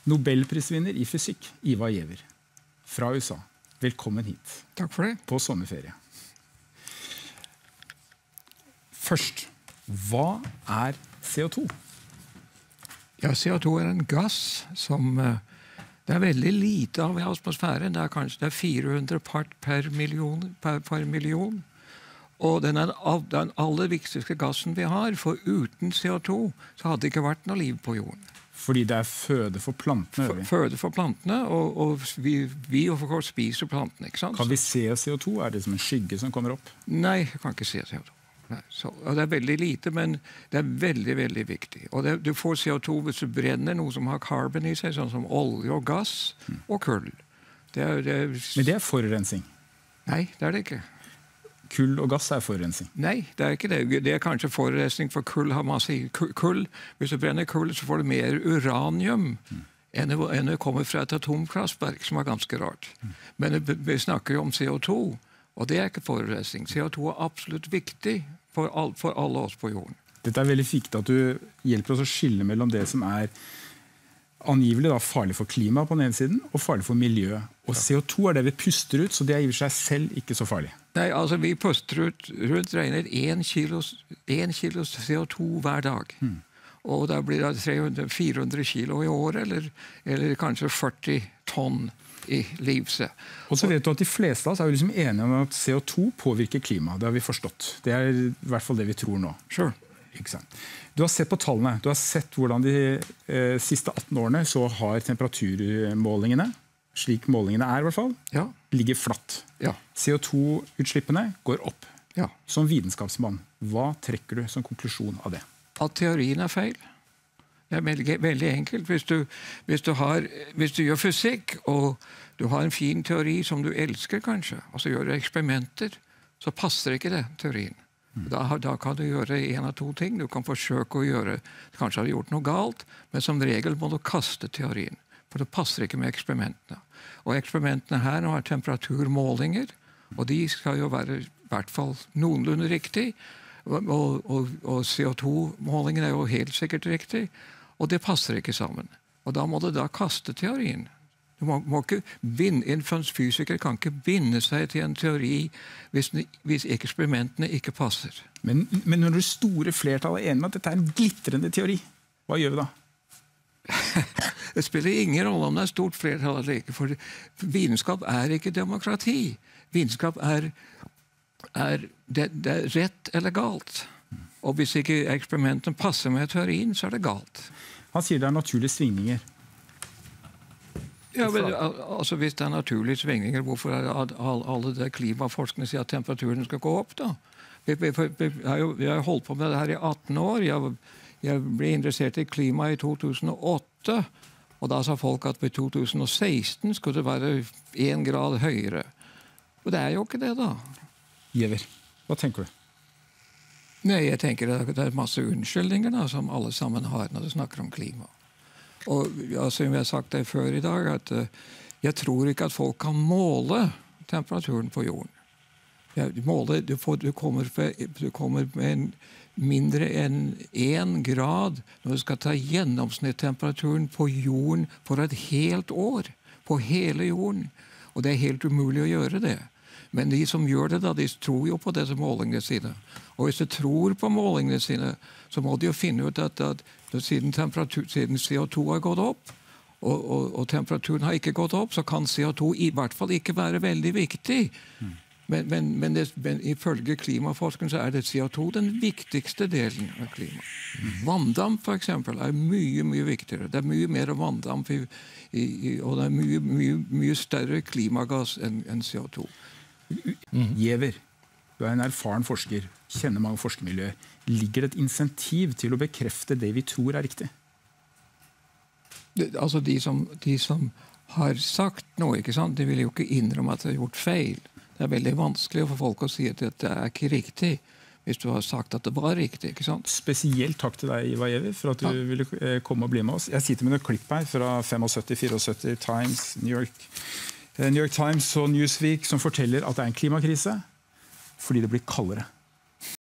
Nobelprisvinner i fysikk, Ivar Giæver, fra USA. Velkommen hit. Takk for det. På sommerferie. Først, hva er CO2? Ja, CO2 er en gass som det er veldig lite av i atmosfæren. Det er kanskje 400 part per million. Og den er den aller viktigste gassen vi har, for uten CO2 så hadde det ikke vært noe liv på jorden. Fordi det er føde for plantene? Føde for plantene, og vi spiser plantene, ikke sant? Kan vi se CO2? Er det som en skygge som kommer opp? Nei, jeg kan ikke se CO2. Og det er veldig lite, men det er veldig, veldig viktig. Og du får CO2 hvis du brenner noe som har carbon i seg, sånn som olje og gass og kull. Men det er forurensning? Nei, det er det ikke. Kull og gass er forurensning? Nei, det er ikke det. Det er kanskje forurensning, for kull har masse kull. Hvis du brenner kull, så får du mer uranium enn det kommer fra et atomkraftverk, som er ganske rart. Men vi snakker jo om CO2, og det er ikke forurensning. CO2 er absolutt viktig for alle oss på jorden. Dette er veldig viktig at du hjelper oss å skille mellom det som er angivelig farlig for klimaet på den ene siden, og farlig for miljøet. Og CO2 er det vi puster ut, så det er i seg selv ikke så farlig. Nei, altså vi puster ut rundt regnet 1 kilo CO2 hver dag. Og da blir det 400 kilo i året, eller kanskje 40 tonn i livset. Og så vet du at de fleste av oss er jo liksom enige om at CO2 påvirker klimaet. Det har vi forstått. Det er i hvert fall det vi tror nå. Sure. Ikke sant? Du har sett på tallene. Du har sett hvordan de siste 18 årene så har temperaturmålingene, slik målingene er i hvert fall, ligger flatt. Ja. CO2-utslippene går opp. Ja. Som vitenskapsmann, hva trekker du som konklusjon av det? At teorien er feil. Det er veldig enkelt. Hvis du gjør fysikk, og du har en fin teori som du elsker kanskje, og så gjør du eksperimenter, så passer ikke det, teorien. Da kan du gjøre en av to ting. Du kan forsøke å gjøre, kanskje har du gjort noe galt, men som regel må du kaste teorien, for det passer ikke med eksperimentene. Og eksperimentene her nå er temperaturmålinger, og de skal jo være i hvert fall noenlunde riktig, og CO2-målingen er jo helt sikkert riktig, og det passer ikke sammen. Og da må du kaste teorien. En fysiker kan ikke binde seg til en teori hvis eksperimentene ikke passer. Men når det store flertallet er enig med at dette er en glitrende teori, hva gjør vi da? Det spiller ingen rolle om det er stort flertall eller ikke, for vitenskap er ikke demokrati. Vitenskap er rett eller galt. Og hvis ikke eksperimentene passer med teorien, så er det galt. Han sier det er naturlige svingninger. Ja, men, altså Hvis det er naturlige svingninger, hvorfor er det alle de klimaforskerne sier at temperaturen skal gå opp da? Vi har holdt på med det her i 18 år. Jeg ble interessert i klima i 2008, og da sa folk at ved 2016 skulle det være 1 grad høyere. Og det er jo ikke det da. Giæver, hva tenker du? Nei, jeg tenker at det er masse unnskyldninger da, som alle sammen har når de snakker om klima. Og som jeg har sagt det før i dag, at jeg tror ikke at folk kan måle temperaturen på jorden. Du kommer med mindre enn 1 grad når du skal ta gjennomsnittstemperaturen på jorden for et helt år. På hele jorden. Og det er helt umulig å gjøre det. Men de som gjør det, de tror jo på disse målingene sine. Og hvis de tror på målingene sine, så må de jo finne ut at siden CO2 har gått opp, og temperaturen har ikke gått opp, så kan CO2 i hvert fall ikke være veldig viktig. Men ifølge klimaforskeren så er det CO2 den viktigste delen av klima. Vanndamp for eksempel er mye, mye viktigere. Det er mye mer vanndamp, og det er mye større klimagass enn CO2. Giæver, du er en erfaren forsker, kjenner mange forskermiljøer. Ligger det et insentiv til å bekrefte det vi tror er riktig? Altså de som har sagt noe, ikke sant? De vil jo ikke innrømme at de har gjort feil. Det er veldig vanskelig for folk å si at det er ikke riktig, hvis du har sagt at det var riktig, ikke sant? Spesielt takk til deg, Ivar Giæver, for at du ville komme og bli med oss. Jeg sitter med noen klipp her fra 75-74, Times, New York Times og Newsweek, som forteller at det er en klimakrise fordi det blir kaldere.